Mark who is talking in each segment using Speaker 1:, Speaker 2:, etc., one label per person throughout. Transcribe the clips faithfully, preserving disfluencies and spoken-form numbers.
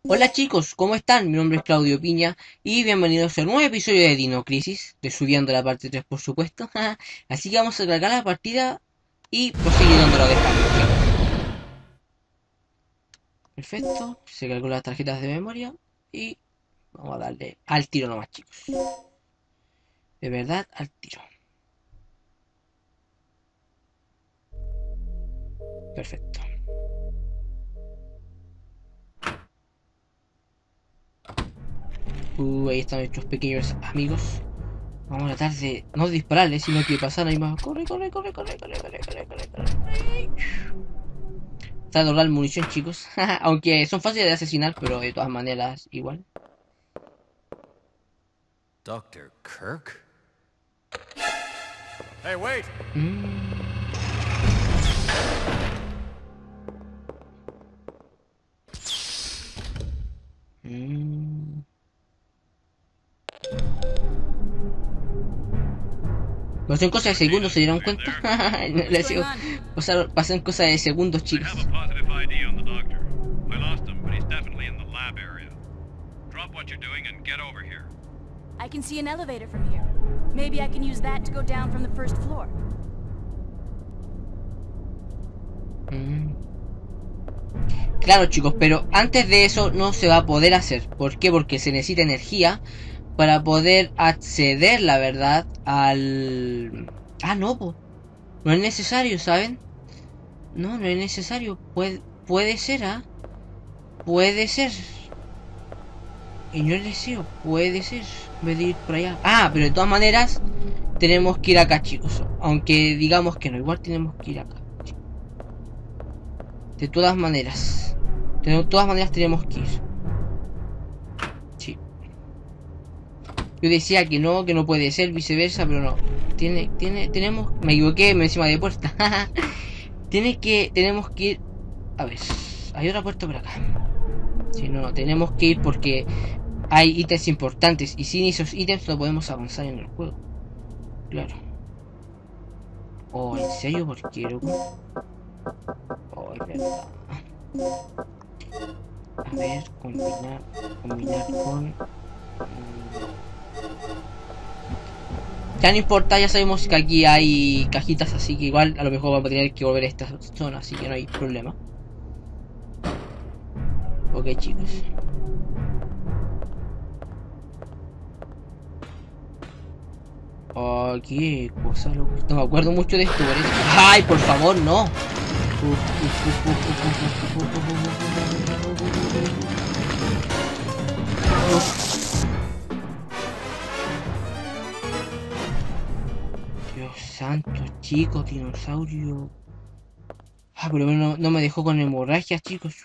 Speaker 1: Hola chicos, ¿cómo están? Mi nombre es Claudio Piña y bienvenidos a un nuevo episodio de Dino Crisis, de subiendo la parte tres por supuesto. Así que vamos a cargar la partida y proseguir donde lo dejamos, ¿ok? Perfecto, se cargó las tarjetas de memoria y vamos a darle al tiro nomás chicos. De verdad, al tiro. Perfecto. Uh, ahí están nuestros pequeños amigos. Vamos a tratar de no dispararles, sino que pasar ahí más. Corre, corre, corre, corre, corre, corre, corre, corre, corre. Está de ahorrar munición, chicos. Aunque son fáciles de asesinar, pero de todas maneras, igual.
Speaker 2: Doctor Kirk? Hey, wait!
Speaker 1: Mm. Mm. No son cosas de segundos, ¿se dieron cuenta? No les digo, pasaron, pasan cosas de segundos,
Speaker 3: I have
Speaker 1: chicos.
Speaker 3: a positive I D on the doctor. I lost him, but he's definitely in the lab area. Drop what you're doing and get over here.
Speaker 4: I can see an elevator from here. Maybe I can use that to go down from the first floor.
Speaker 1: Mm. Claro, chicos, pero antes de eso no se va a poder hacer. ¿Por qué? Porque se necesita energía para poder acceder, la verdad, al... Ah, no, po. No es necesario, ¿saben? No, no es necesario. Puede, puede ser, ¿ah? Puede ser. Y no es deseo, puede ser. En vez de ir por allá. Ah, pero de todas maneras, tenemos que ir acá, chicos. Aunque digamos que no, igual tenemos que ir acá. De todas maneras. De todas maneras tenemos que ir. Sí. Yo decía que no, que no puede ser, viceversa, pero no. Tiene, tiene, tenemos. Me equivoqué, me encima de puerta. Tiene que, tenemos que ir. A ver, hay otra puerta por acá. Si no, no, tenemos que ir porque hay ítems importantes y sin esos ítems no podemos avanzar en el juego. Claro. Oh, ¿en serio? ¿Por qué, loco? Oh, es verdad. A ver, combinar, combinar con... mm, Ya no importa, ya sabemos que aquí hay cajitas, así que igual a lo mejor vamos a tener que volver a esta zona, así que no hay problema. Ok, chicos. Oh, qué cosa, loco. No me acuerdo mucho de esto, por eso. ¡Ay, por favor, no! Dios santo, chicos, dinosaurio. Ah, por lo menos no, no me dejó con hemorragias, chicos.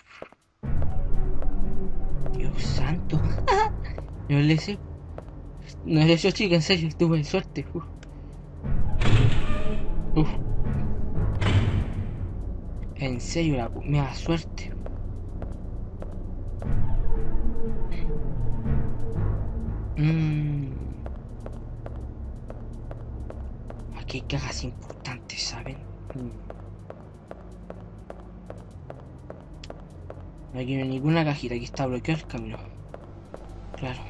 Speaker 1: Dios santo. No le sé. No le sé, chicos, en serio, tuve suerte. Uf. Uf. En serio, la me da suerte. Mmm. Aquí hay cajas importantes, ¿saben? Mm. Aquí no hay ninguna cajita, aquí está bloqueado el camino. Claro.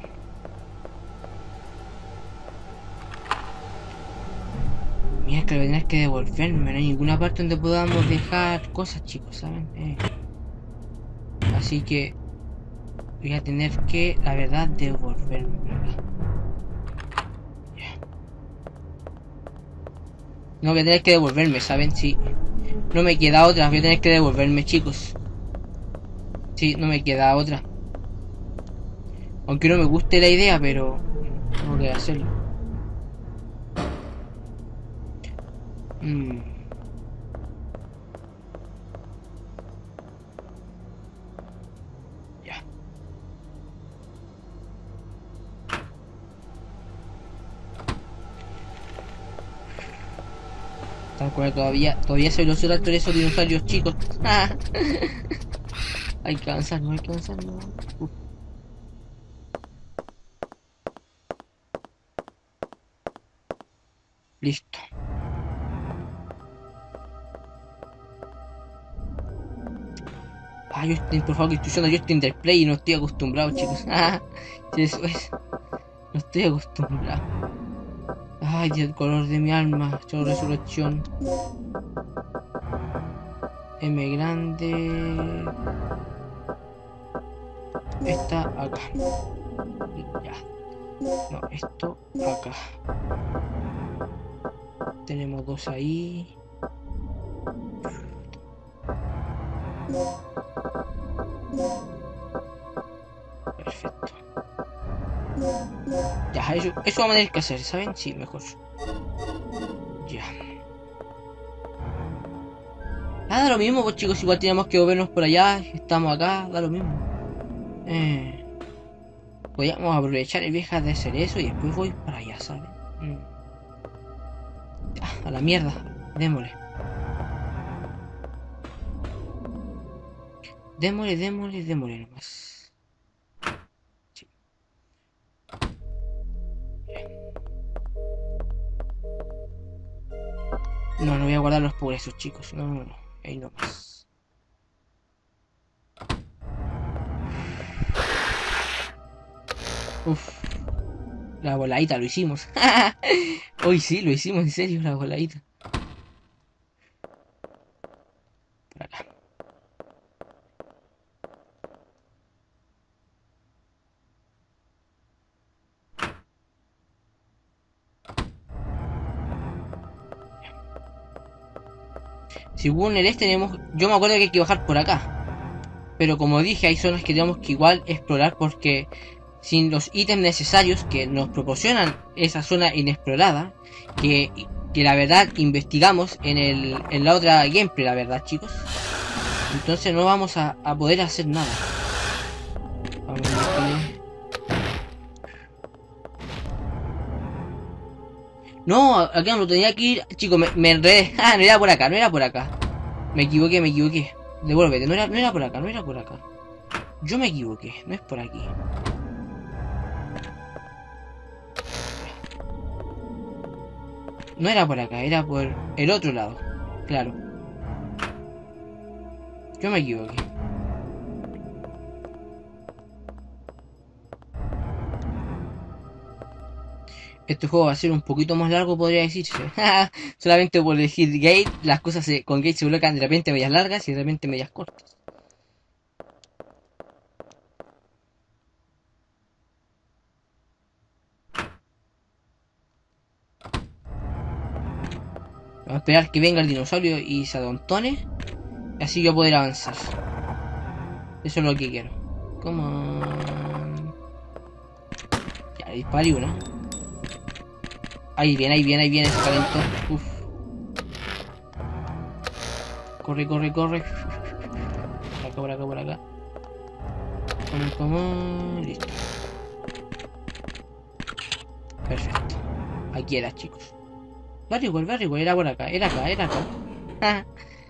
Speaker 1: Mira que lo tienes que devolverme, no hay ninguna parte donde podamos dejar cosas, chicos, ¿saben? Eh. Así que voy a tener que, la verdad, devolverme, ¿verdad? Yeah. No, voy a tener que devolverme, ¿saben? Sí. No me queda otra, voy a tener que devolverme, chicos. Sí, no me queda otra. Aunque no me guste la idea, pero tengo que hacerlo. Mm. Ya. Tal cual todavía, todavía soy los otros esos dinosaurios chicos. Hay que avanzar, no hay que avanzar, no. Uf. Listo. Ah, Justin, por favor, que estoy usando Justin del Play y no estoy acostumbrado, chicos. Ah, sí, eso es. No estoy acostumbrado. Ay, el color de mi alma. Chao, resurrección. M grande. Esta acá. Ya. No, esto acá. Tenemos dos ahí. Perfecto. Ya, eso, eso vamos a tener que hacer, ¿saben? Sí, mejor. Ya. Ah, da lo mismo, pues chicos, igual tenemos que movernos por allá. Estamos acá, da lo mismo. Eh, podríamos aprovechar el vieja de hacer eso y después voy para allá, ¿saben? Mm. Ah, a la mierda, démosle. Démosle, démosle, démosle nomás. Sí. No, no voy a guardar los progresos, chicos. No, no, no. Ahí nomás. Uf. La voladita lo hicimos. Hoy sí, lo hicimos en serio, la voladita. Por acá. Según el este tenemos... Yo me acuerdo que hay que bajar por acá. Pero como dije, hay zonas que tenemos que igual explorar porque sin los ítems necesarios que nos proporcionan esa zona inexplorada, que, que la verdad investigamos en, el, en la otra gameplay, la verdad, chicos. Entonces no vamos a, a poder hacer nada. Vamos a ver. No, acá no tenía que ir. Chicos, me, me enredé. Ah, no era por acá, no era por acá. Me equivoqué, me equivoqué. Devuélvete, no era, no era por acá, no era por acá. Yo me equivoqué, no es por aquí. No era por acá, era por el otro lado. Claro. Yo me equivoqué. Este juego va a ser un poquito más largo, podría decirse. Solamente por elegir Gate, las cosas se, con Gate se bloquean de repente medias largas y de repente medias cortas. Vamos a esperar que venga el dinosaurio y se adontone. Y así yo poder avanzar. Eso es lo que quiero. Come on. Ya, disparé una. Ahí viene, ahí viene, ahí viene ese talento. Uf. Corre, corre, corre. Por acá, por acá, por acá. Come, come. Listo. Perfecto. Aquí era, chicos. Barrigual, Barrigual, era por acá, era acá, era acá.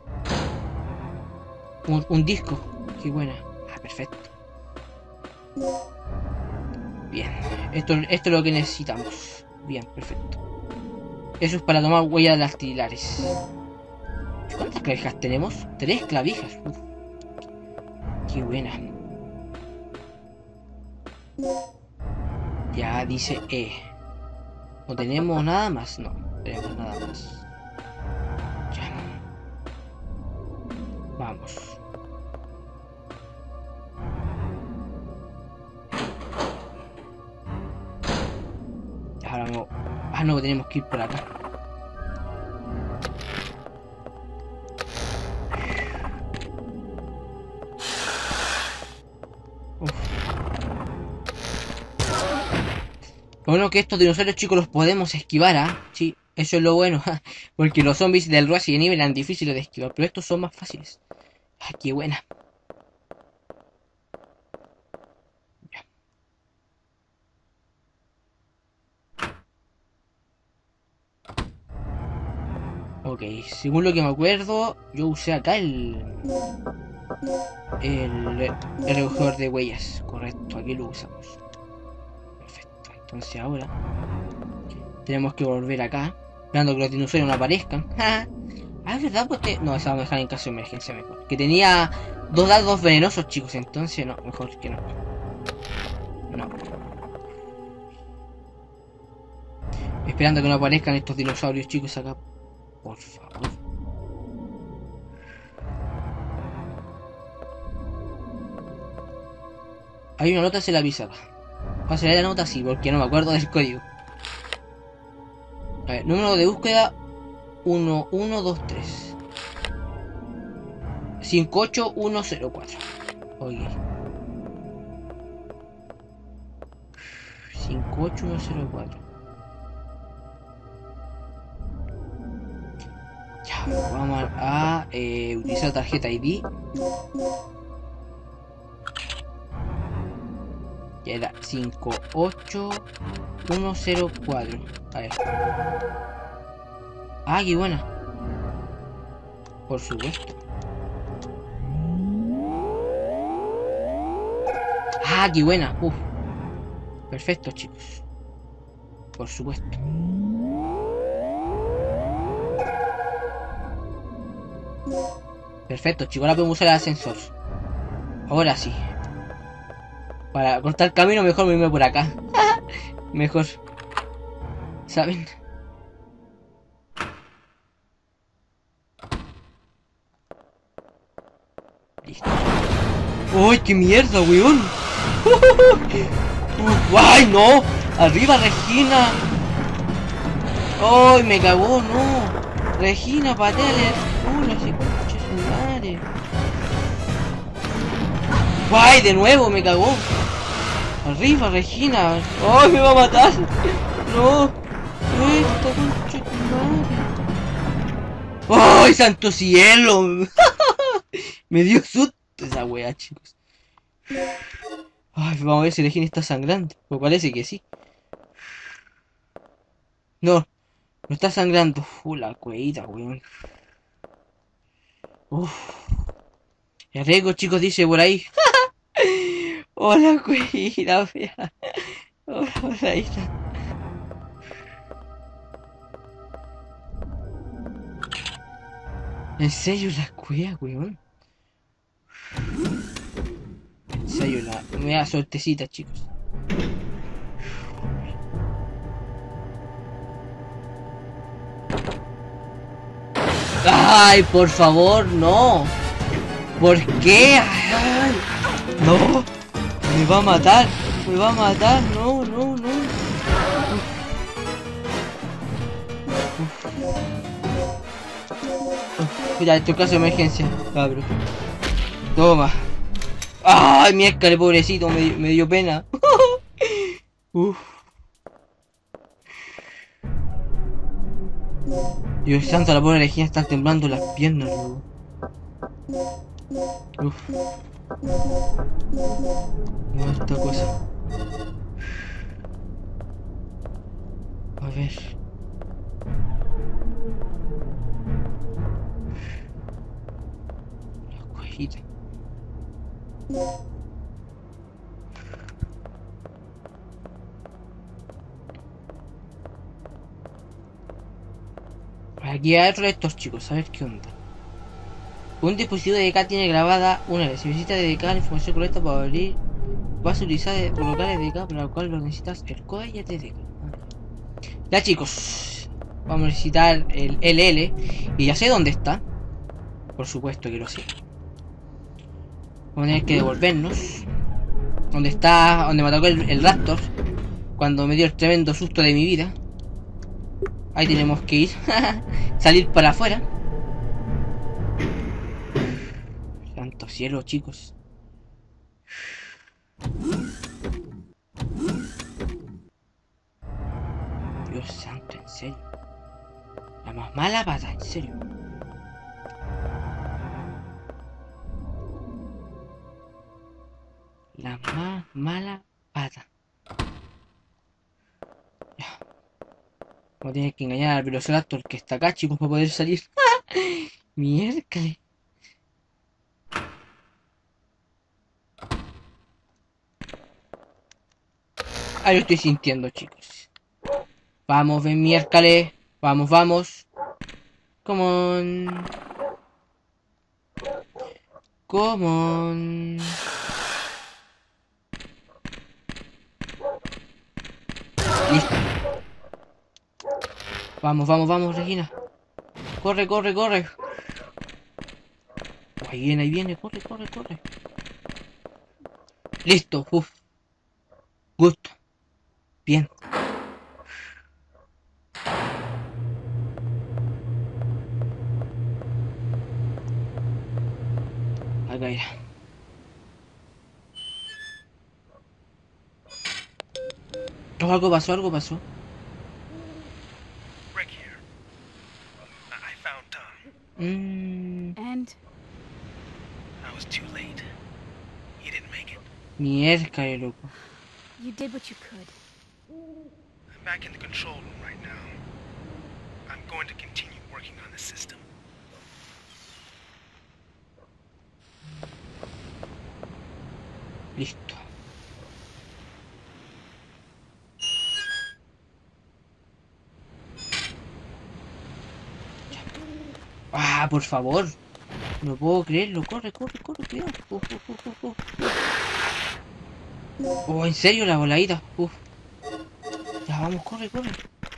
Speaker 1: un, un disco. Qué buena. Ah, perfecto. Bien. Esto, esto es lo que necesitamos. Bien, perfecto. Eso es para tomar huella de las dactilares. ¿Cuántas clavijas tenemos? Tres clavijas. Uf. Qué buena. Ya dice E. ¿No tenemos nada más? No, no tenemos nada más. Ya. Vamos. Ahora no. Ah, no, tenemos que ir por acá. Uf. Lo bueno que estos dinosaurios, chicos, los podemos esquivar, ¿ah? ¿eh? Sí, eso es lo bueno. Porque los zombies del Resident Evil eran difíciles de esquivar, pero estos son más fáciles. Ah, qué buena. Ok, según lo que me acuerdo, yo usé acá el... El, el recogedor de huellas. Correcto, aquí lo usamos. Perfecto, entonces ahora tenemos que volver acá, esperando que los dinosaurios no aparezcan. Ah, es verdad, pues te... No, esa vamos a dejar en caso de emergencia mejor. Que tenía dos dados venenosos, chicos. Entonces, no, mejor que no. No. Esperando que no aparezcan estos dinosaurios, chicos, acá. Por favor. Hay una nota en la pizarra. Voy a leer la nota así, porque no me acuerdo del código. A ver, número de búsqueda uno uno dos tres cinco ocho uno cero cuatro. Ok. cinco ocho uno cero cuatro. Ya, vamos a eh, utilizar tarjeta I D. Ya era cinco ocho uno cero cuatro. A ver. Ah, qué buena. Por supuesto. Ah, qué buena. Uf. Perfecto, chicos. Por supuesto. Perfecto, chicos. Ahora podemos usar el ascensor. Ahora sí. Para cortar el camino, mejor me irme por acá. Mejor. ¿Saben? Listo. ¡Uy, qué mierda, weón! ¡Ay, no! ¡Arriba, Regina! ¡Ay, me cagó, no! Regina, pateale el culo, ese coche su madre. ¡Ay, de nuevo, me cagó! ¡Arriba, Regina! ¡Ay, me va a matar! ¡No! ¡Esta concha de tu madre! ¡Ay, santo cielo! Me dio susto esa wea, chicos. Ay, vamos a ver si Regina está sangrando. Pues parece que sí. No, no está sangrando. Uh, la cueita, weón. Uff. El riesgo, chicos, dice por ahí. Hola, cueita, fea. Hola, hola, hija. En serio, la cuea, weón. En serio, la me da suertecita, chicos. Ay, por favor, no. ¿Por qué? Ay, no. Me va a matar. Me va a matar. No, no, no. Mira, esto es caso de emergencia, cabrón. Toma. Ay, miércoles, pobrecito, me, me dio pena. Uf. Dios santo, la pobre Regina está temblando las piernas, luego. Uf. No, esta cosa. A ver. La cuejita. Aquí hay otro de estos, chicos, a ver qué onda. Un dispositivo de D K tiene grabada una vez. Si necesitas D K la información correcta para abrir, vas a utilizar por locales de D K, para lo cual lo necesitas el código de D K. Ya, chicos, vamos a necesitar el L L y ya sé dónde está. Por supuesto que lo sé. Vamos a tener que devolvernos. Donde está, donde me atacó el, el Raptor cuando me dio el tremendo susto de mi vida. Ahí tenemos que ir. Salir para afuera. Santo cielo, chicos. Dios santo, en serio. La más mala pata, en serio. La más mala pata. Ya. Vamos a tener que engañar al Velociraptor que está acá, chicos, para poder salir. Miércoles. Ahí lo estoy sintiendo, chicos. Vamos, ven, miércoles. Vamos, vamos. Come on. Come on. Listo. Vamos, vamos, vamos, Regina. Corre, corre, corre. Ahí viene, ahí viene. Corre, corre, corre. Listo. Uf. Gusto. Bien. Acá era. Oh, algo pasó, algo pasó.
Speaker 5: Rick here. I I found Tom.
Speaker 1: Mmm.
Speaker 4: And
Speaker 5: I was too late. He didn't make it.
Speaker 1: Mierda, loco.
Speaker 4: you did what you could.
Speaker 5: I'm back in the control room right now. I'm going to continue working on the system.
Speaker 1: Listo. Ah, por favor. No puedo creerlo. Corre, corre, corre, cuidado. Uf, uf, uf, uf, uf. Oh, en serio, la voladita. Uf. Ya vamos, corre, corre.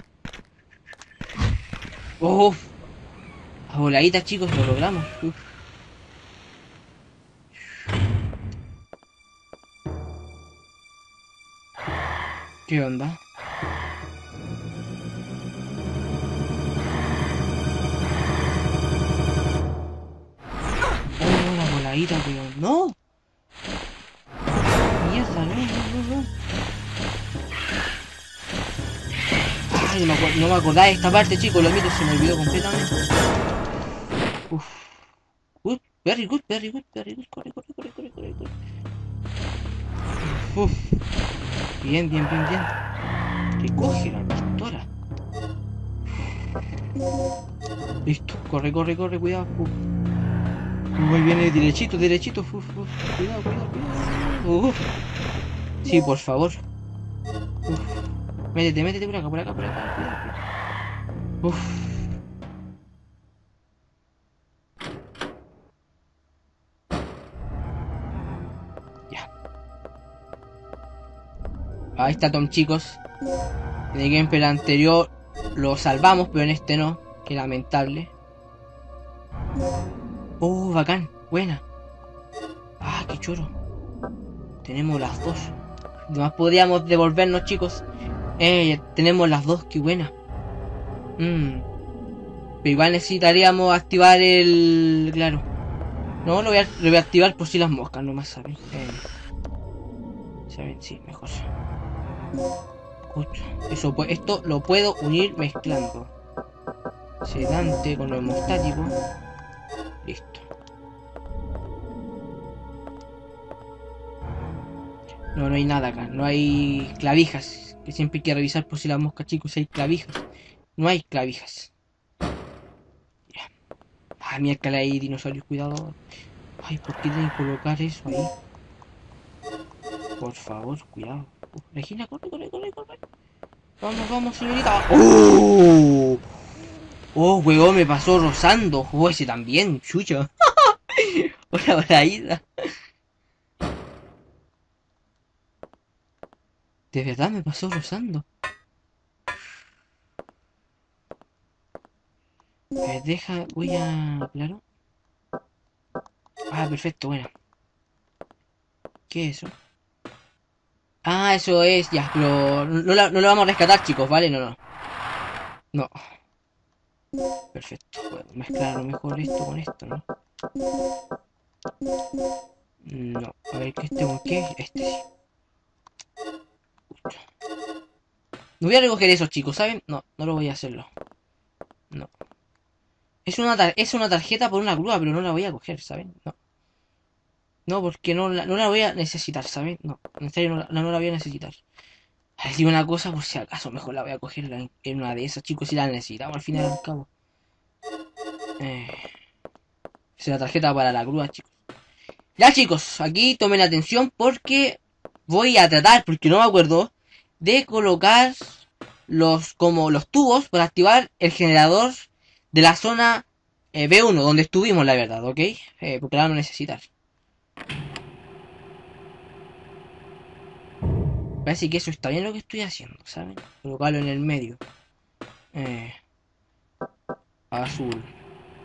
Speaker 1: Uf. La voladita, chicos, lo logramos. Uf. ¿Qué onda? Oh, la voladita, pero no. Mierda, no, no, no, no. Ay, no me, acuer- no me acordaba de esta parte, chicos, lo admito, se me olvidó completamente. Uf. Good, very good, very good, very good. Corre, corre, corre, corre, corre, corre. Uf. Bien, bien, bien, bien. Que coge la pistola. Listo, corre, corre, corre, cuidado. Uf. Muy bien, eh, derechito, derechito. Uf, uf. Cuidado, cuidado, cuidado. Uf. Sí, por favor. Uf. Métete, métete por acá, por acá, por acá. Cuidado, cuidado. Uf. Ya. Ahí está Tom, chicos. En el gameplay anterior lo salvamos, pero en este no. Qué lamentable. Oh, bacán. Buena. Ah, qué choro. Tenemos las dos. Además podríamos devolvernos, chicos. Eh, tenemos las dos, qué buena. Mm. Pero igual necesitaríamos activar el... Claro. No, lo voy a, lo voy a activar por si las moscas, nomás saben. Eh. Saben, sí, mejor. Escucha. Eso, pues, esto lo puedo unir mezclando. Sedante con lo hemostático. Listo. No, no hay nada acá. No hay clavijas. Que siempre hay que revisar por si las moscas, chicos, si hay clavijas. No hay clavijas. Ya. Ah, mira, hay dinosaurios, cuidado. Ay, ¿por qué tienen que colocar eso ahí? Por favor, cuidado. Uh, Regina, corre, corre, corre, corre. Vamos, vamos, señorita. ¡Oh! Oh, huevón, me pasó rozando. Oh, ese también, chucho. Hola, hola, Ida. De verdad me pasó rozando. Eh, deja, voy a... Claro. Ah, perfecto, bueno. ¿Qué es eso? Ah, eso es, ya, pero no, la- no lo vamos a rescatar, chicos, ¿vale? No, no. No. Perfecto, puedo mezclar a lo mejor esto con esto, ¿no? No, a ver, ¿qué este con qué? Este sí. No voy a recoger eso, chicos, ¿saben? No, no lo voy a hacerlo. No. Es una, tar- es una tarjeta por una grúa, pero no la voy a coger, ¿saben? No. No, porque no la, no la voy a necesitar, ¿saben? No, en serio no la, no la voy a necesitar. Les digo una cosa por si acaso, mejor la voy a coger en, en una de esas, chicos, si la necesitamos al final y al cabo. Eh, es la tarjeta para la grúa, chicos. Ya, chicos, aquí tomen atención porque voy a tratar, porque no me acuerdo, de colocar los como los tubos para activar el generador de la zona eh, B uno, donde estuvimos, la verdad, ¿ok? Eh, porque la van a necesitar. Parece que eso está bien lo que estoy haciendo, ¿saben? Colocarlo en el medio. Eh, azul.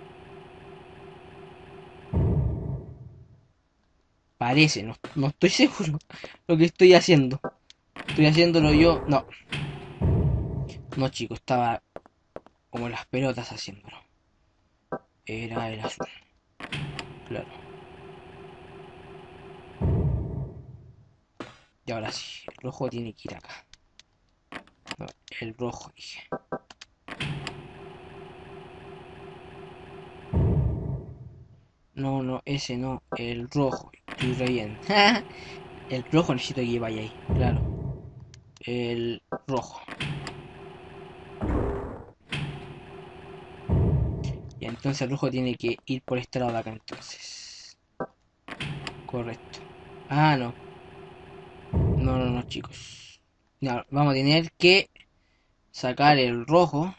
Speaker 1: Parece, no, no estoy seguro lo que estoy haciendo. Estoy haciéndolo yo. No. No, chicos, estaba como las pelotas haciéndolo. Era el azul. Claro. Y ahora sí, el rojo tiene que ir acá. No, el rojo, dije. No, no, ese no, el rojo. Estoy re bien. El rojo necesito que vaya ahí, claro. El rojo. Y entonces el rojo tiene que ir por este lado de acá entonces. Correcto. Ah, no. No, no, no, chicos. No, vamos a tener que sacar el rojo.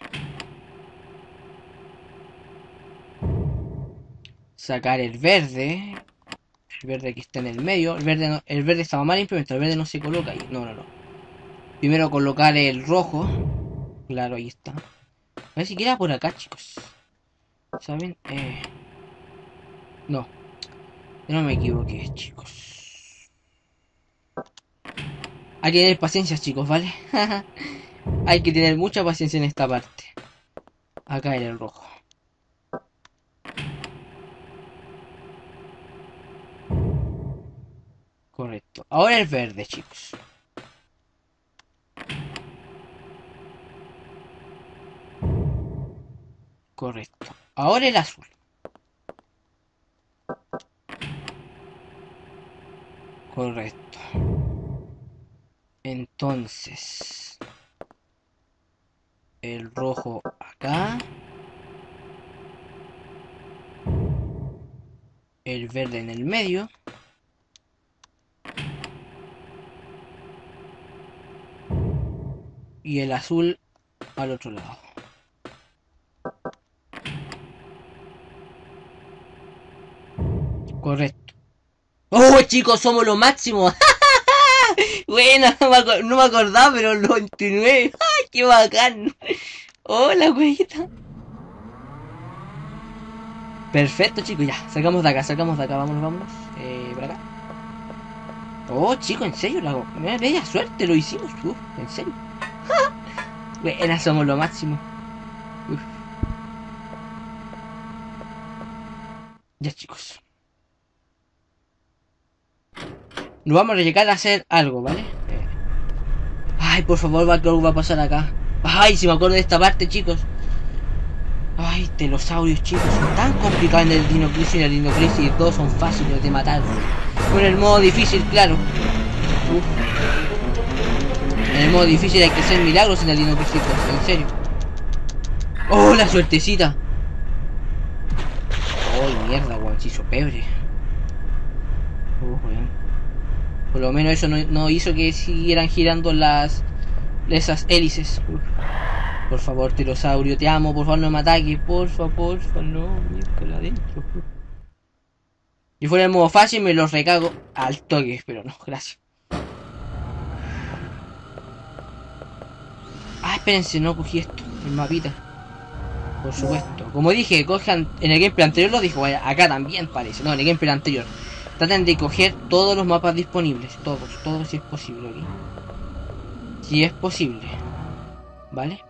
Speaker 1: Sacar el verde. El verde que está en el medio. El verde, no, el verde estaba mal implementado. El verde no se coloca ahí. No, no, no. Primero colocar el rojo. Claro, ahí está. A ver si queda por acá, chicos. ¿Saben? Eh... No. No me equivoqué, chicos. Hay que tener paciencia, chicos, ¿vale? Hay que tener mucha paciencia en esta parte. Acá era el rojo. Correcto. Ahora el verde, chicos. Correcto. Ahora el azul. Correcto. Entonces, el rojo acá. El verde en el medio. Y el azul al otro lado. Correcto. ¡Oh, chicos! ¡Somos lo máximo! Bueno, no me, no me acordaba, pero lo continué. ¡Ay, qué bacán! Hola, güeyita. Perfecto, chicos, ya. Salgamos de acá, salgamos de acá. Vámonos, vámonos. Eh, por acá. Oh, chicos, en serio, la bella suerte, lo hicimos. Uf, en serio. Buena, somos lo máximo. Uf. Ya, chicos. Nos vamos a llegar a hacer algo, ¿vale? Eh. Ay, por favor, Backlog va a pasar acá. Ay, si me acuerdo de esta parte, chicos. Ay, telosaurios, chicos, son tan complicados en el Dino Crisis y en el Dino Crisis y todos son fáciles de matar. Con el modo difícil, claro. Uf. En el modo difícil hay que hacer milagros en el Dino Crisis, en serio. ¡Oh, la suertecita! ¡Oh, mierda, weón! Se hizo pebre. Uh, weón. Por lo menos eso no, no hizo que siguieran girando las... esas hélices. Uf. Por favor, Telosaurio, te amo, por favor no me ataques, porfa, porfa, no, miércoles adentro. Si fuera el modo fácil me los recago al toque, pero no, gracias. Ah, espérense, no cogí esto, el mapita. Por supuesto. Como dije, cojan, en el gameplay anterior lo dijo, vaya, acá también parece, no, en el gameplay anterior. Traten de coger todos los mapas disponibles, todos, todos si es posible, ¿ok? Si es posible, ¿vale?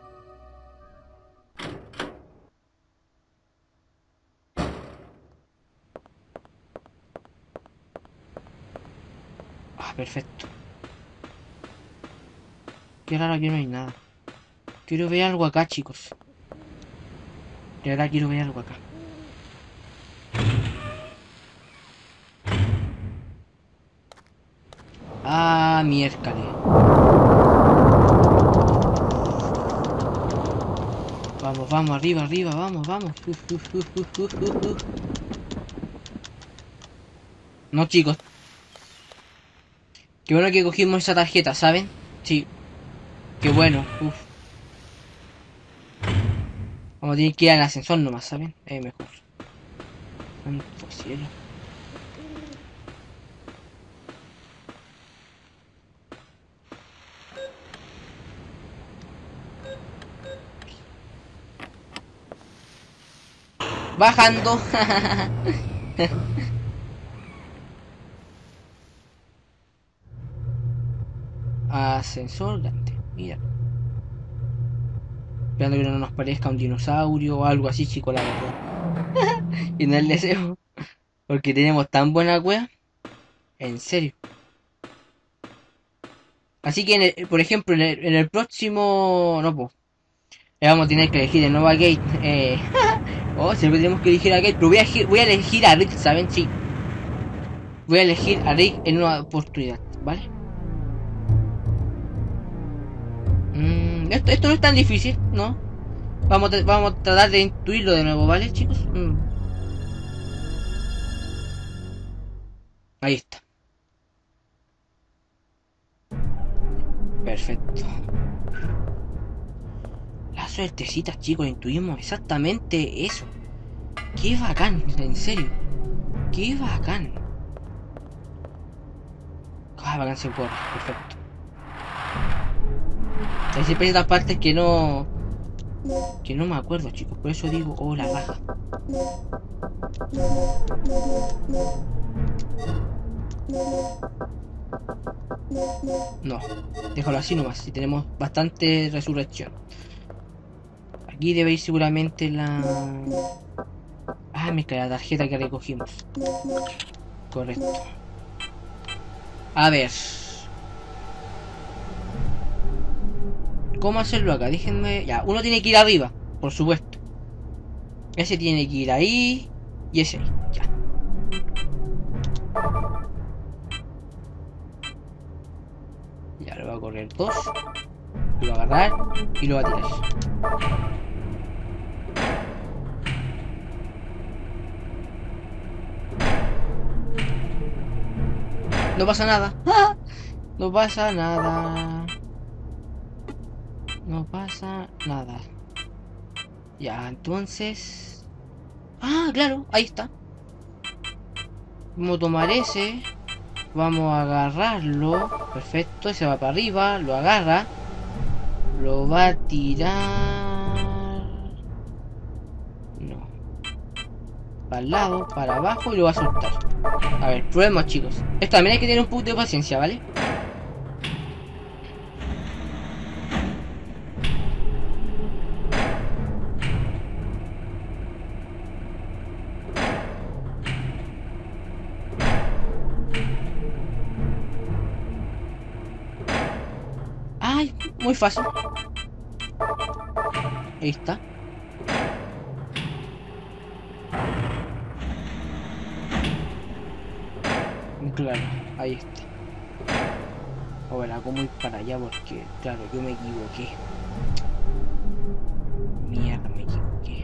Speaker 1: Ah, perfecto. Qué raro, aquí no hay nada. Quiero ver algo acá, chicos. De verdad quiero ver algo acá. Ah, miércoles. Vamos, vamos, arriba, arriba, vamos, vamos. Uf, uf, uf, uf, uf, uf, uf. No, chicos. Qué bueno que cogimos esa tarjeta, ¿saben? Sí. Qué bueno. Uf. Vamos a tener que ir al ascensor nomás, ¿saben? Eh, mejor. Santo cielo. Bajando. Ascensor grande. Mira. Esperando que no nos parezca un dinosaurio o algo así, chicos, la verdad. Y no el deseo. Porque tenemos tan buena wea. En serio. Así que, en el, por ejemplo, en el, en el próximo... No, pues. Vamos a tener que elegir de nuevo a Gate. Eh... oh, siempre tenemos que elegir a Gate. Pero voy a, voy a elegir a Rick, ¿saben? Sí. Voy a elegir a Rick en una oportunidad, ¿vale? Mm, esto, esto no es tan difícil, ¿no? Vamos a, vamos a tratar de intuirlo de nuevo, ¿vale, chicos? Mm. Ahí está. Perfecto. La suertecita, chicos, intuimos exactamente eso. Qué bacán, en serio. Qué bacán. Ah, bacán se corre, perfecto. Hay siempre estas partes que no... Que no me acuerdo, chicos. Por eso digo, oh, la raja. No, déjalo así nomás. Si tenemos bastante resurrección. Aquí debe ir seguramente la... Ah, me cae la tarjeta que recogimos. Correcto. A ver. ¿Cómo hacerlo acá? Déjenme... Ya, uno tiene que ir arriba, por supuesto. Ese tiene que ir ahí. Y ese ahí, ya. Ya, lo va a correr dos. Lo va a agarrar y lo va a tirar. No pasa nada. ¡Ah! No pasa nada. No pasa nada. Ya, entonces... Ah, claro, ahí está. Vamos a tomar ese. Vamos a agarrarlo. Perfecto, ese va para arriba. Lo agarra. Lo va a tirar... No. Para el lado, para abajo y lo va a soltar. A ver, probemos, chicos. Esto también hay que tener un poco de paciencia, ¿vale? Ay, muy fácil. Ahí está. Claro, ahí está. Ahora, ¿cómo ir para allá? Porque, claro, yo me equivoqué. Mierda, me equivoqué.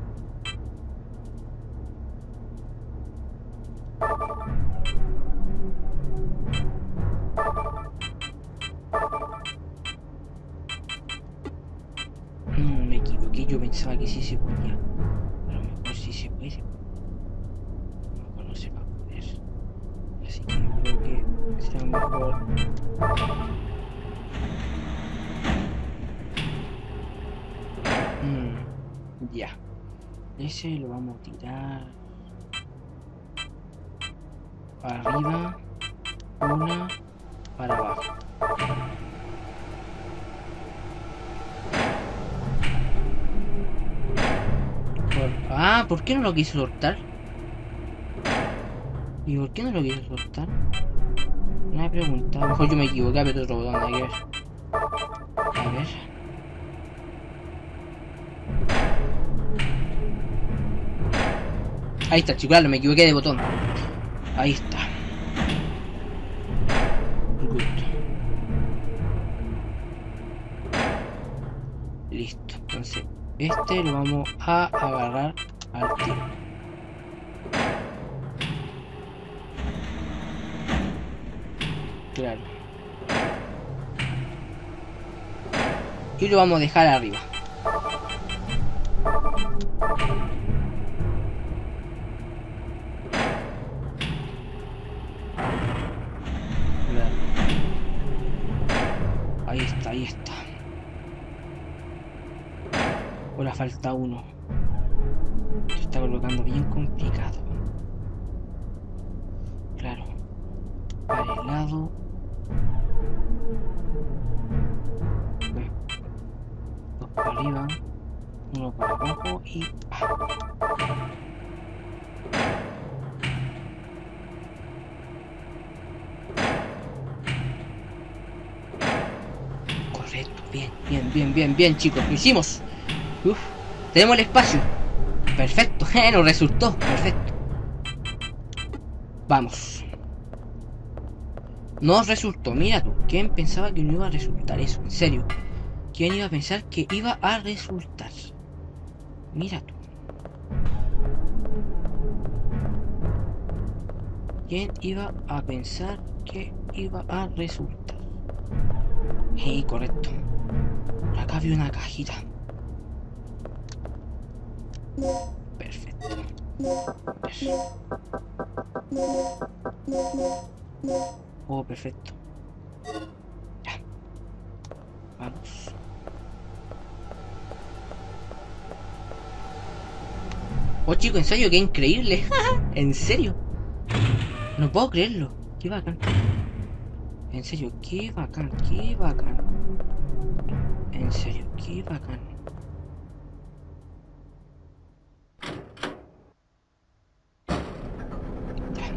Speaker 1: Mm, me equivoqué, yo pensaba que sí se podía. A lo mejor sí se puede. A lo mejor no se va a poder. Así que yo creo que será mejor. Mm, ya. Ese lo vamos a tirar para arriba. Una para abajo. Por... Ah, ¿por qué no lo quiso soltar? ¿Y por qué no lo quiso soltar? Una pregunta. A lo mejor yo me equivoqué, pero otro botón, hay que ver. A ver. Ahí está, chicos, claro, me equivoqué de botón. Ahí está. Good. Listo. Entonces, este lo vamos a agarrar al tiro. Claro. Y lo vamos a dejar arriba. Claro. Ahí está, ahí está. Ahora falta uno. Se está colocando bien complicado. Claro. Para el lado. Pues, dos para arriba. Uno para abajo y... ¡ah! Correcto, bien, bien, bien, bien, bien, chicos, lo hicimos. Uf, tenemos el espacio. Perfecto, nos resultó, perfecto. Vamos. Nos resultó, mira tú, ¿quién pensaba que no iba a resultar eso? En serio, ¿quién iba a pensar que iba a resultar? Mira tú. ¿Quién iba a pensar que iba a resultar? Hey, correcto. Por acá había una cajita. Perfecto. Oh, perfecto. Ya. Vamos. Oh, chicos, en serio, qué increíble. En serio. No puedo creerlo. Qué bacán. En serio, qué bacán, qué bacán. En serio, qué bacán. Ya.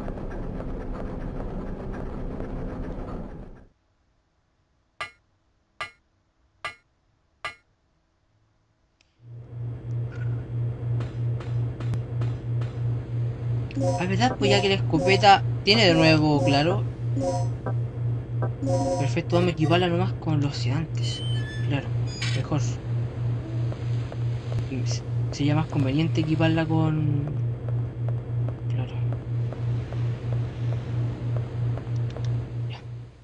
Speaker 1: A verdad, pues ya que la escopeta tiene de nuevo, claro. Perfecto, vamos a equiparla nomás con los sedantes. Claro, mejor. Sería más conveniente equiparla con... Claro. Ya.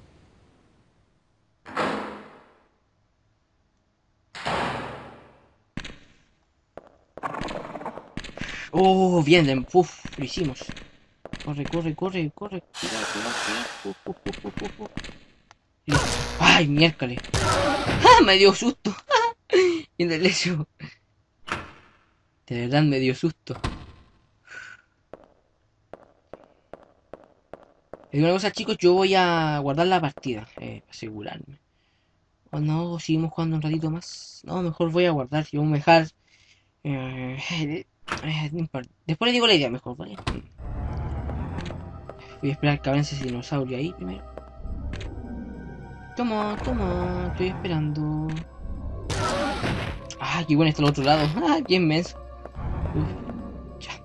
Speaker 1: Oh, bien, uf, lo hicimos. Corre, corre, corre, corre. Cuidado, cuidado, cuidado. Uf, uf, uf, uf, uf. Listo. Ay, miércoles. ¡Ah! Me dio susto. Indelecio. De verdad me dio susto. Es una cosa, chicos, yo voy a guardar la partida, eh, asegurarme. O no, seguimos jugando un ratito más. No, mejor voy a guardar, yo voy a dejar. Eh, eh, no importa. Después le digo la idea mejor, ¿vale? Voy a esperar que avance ese dinosaurio ahí primero. Toma, toma, estoy esperando. Ah, qué bueno está al otro lado. Ah, qué inmenso. Uf, ya.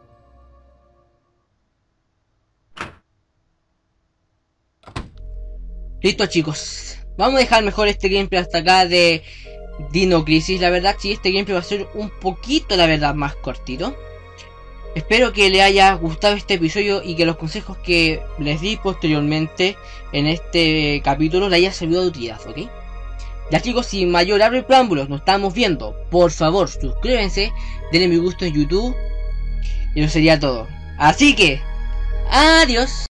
Speaker 1: Listo, chicos. Vamos a dejar mejor este gameplay hasta acá de Dino Crisis. La verdad, sí, este gameplay va a ser un poquito, la verdad, más cortito. Espero que les haya gustado este episodio y que los consejos que les di posteriormente en este capítulo les haya servido de utilidad, ¿ok? Ya, chicos, sin mayor abre preámbulos, nos estamos viendo. Por favor, suscríbanse, denle me gusta en YouTube y eso sería todo. Así que, adiós.